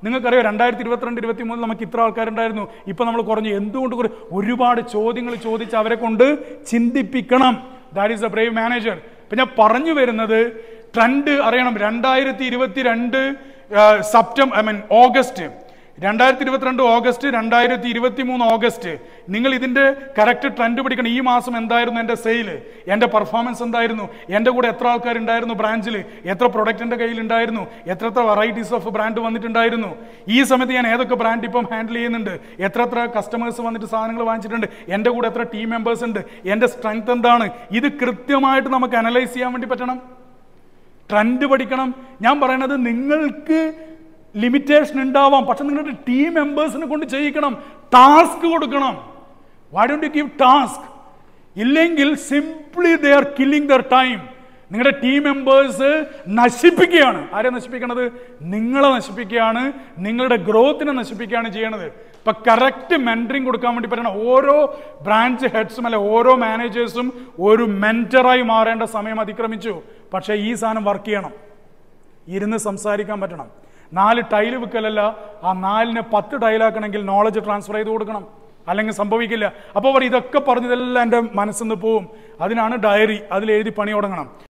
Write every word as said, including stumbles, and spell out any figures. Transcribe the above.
നിങ്ങൾക്കറിയാം രണ്ടായിരത്തി ഇരുപത്തിരണ്ട് ഇരുപത്തി മൂന്നിൽ നമുക്ക് ഇത്ര ആൾക്കാരുണ്ടായിരുന്നു, ഇപ്പം നമ്മൾ കുറഞ്ഞു. എന്തുകൊണ്ട് കുറേ? ഒരുപാട് ചോദ്യങ്ങൾ ചോദിച്ച് അവരെ കൊണ്ട് ചിന്തിപ്പിക്കണം. That is a brave manager. ഇപ്പം ഞാൻ പറഞ്ഞു വരുന്നത് ട്രെൻഡ് അറിയണം. രണ്ടായിരത്തി ഇരുപത്തി രണ്ട് സെപ്റ്റംബർ ഐ മീൻ ഓഗസ്റ്റ് രണ്ടായിരത്തി ഇരുപത്തിരണ്ട് ഓഗസ്റ്റ് രണ്ടായിരത്തി ഇരുപത്തി മൂന്ന് ഓഗസ്റ്റ് നിങ്ങൾ ഇതിൻ്റെ കറക്റ്റ് ട്രെൻഡ് പിടിക്കണം. ഈ മാസം എന്തായിരുന്നു എൻ്റെ സെയില്, എൻ്റെ പെർഫോമൻസ് എന്തായിരുന്നു, എൻ്റെ കൂടെ എത്ര ആൾക്കാരുണ്ടായിരുന്നു ബ്രാഞ്ചിൽ, എത്ര പ്രൊഡക്റ്റ് എൻ്റെ കയ്യിലുണ്ടായിരുന്നു, എത്ര എത്ര വെറൈറ്റീസ് ഓഫ് ബ്രാൻഡ് വന്നിട്ടുണ്ടായിരുന്നു, ഈ സമയത്ത് ഞാൻ ഏതൊക്കെ ബ്രാൻഡ് ഇപ്പം ഹാൻഡിൽ ചെയ്യുന്നുണ്ട്, എത്ര എത്ര കസ്റ്റമേഴ്സ് വന്നിട്ട് സാധനങ്ങൾ വാങ്ങിച്ചിട്ടുണ്ട്, എൻ്റെ കൂടെ എത്ര ടീം മെമ്പേഴ്സ് ഉണ്ട്, എൻ്റെ സ്ട്രെങ്ത് എന്താണ്. ഇത് കൃത്യമായിട്ട് നമുക്ക് അനലൈസ് ചെയ്യാൻ വേണ്ടി പറ്റണം. ട്രെൻഡ് പഠിക്കണം. ഞാൻ പറയണത് നിങ്ങൾക്ക് ലിമിറ്റേഷൻ ഉണ്ടാവാം, പക്ഷെ നിങ്ങളുടെ ടീം മെമ്പേഴ്സിനെ കൊണ്ട് ചെയ്യിക്കണം. ടാസ്ക് കൊടുക്കണം. Why don't you give task? ഇല്ലെങ്കിൽ simply they are killing their time. നിങ്ങളുടെ ടീം മെമ്പേഴ്സ് നശിപ്പിക്കുകയാണ്. ആരെ നശിപ്പിക്കണത്? നിങ്ങളെ നശിപ്പിക്കുകയാണ്, നിങ്ങളുടെ ഗ്രോത്തിനെ നശിപ്പിക്കുകയാണ് ചെയ്യണത്. ഇപ്പൊ കറക്റ്റ് മെന്ററിങ് കൊടുക്കാൻ വേണ്ടി പറ്റണം. ഓരോ ബ്രാഞ്ച് ഹെഡ്സും അല്ലെ ഓരോ മാനേജേഴ്സും ഒരു മെന്ററായി മാറേണ്ട സമയം അതിക്രമിച്ചു. പക്ഷേ ഈ സാധനം വർക്ക് ചെയ്യണം. ഇരുന്ന് സംസാരിക്കാൻ പറ്റണം. നാല് ടൈല് വിൽക്കലല്ല, ആ നാലിന് പത്ത് ടൈലാക്കണമെങ്കിൽ നോളജ് ട്രാൻസ്ഫർ ചെയ്ത് കൊടുക്കണം, അല്ലെങ്കിൽ സംഭവിക്കില്ല. അപ്പോൾ ഇതൊക്കെ പറഞ്ഞതെല്ലാം എൻ്റെ മനസ്സിൽ നിന്ന് പോവും. അതിനാണ് ഡയറി, അതിലെഴുതി പണി തുടങ്ങണം.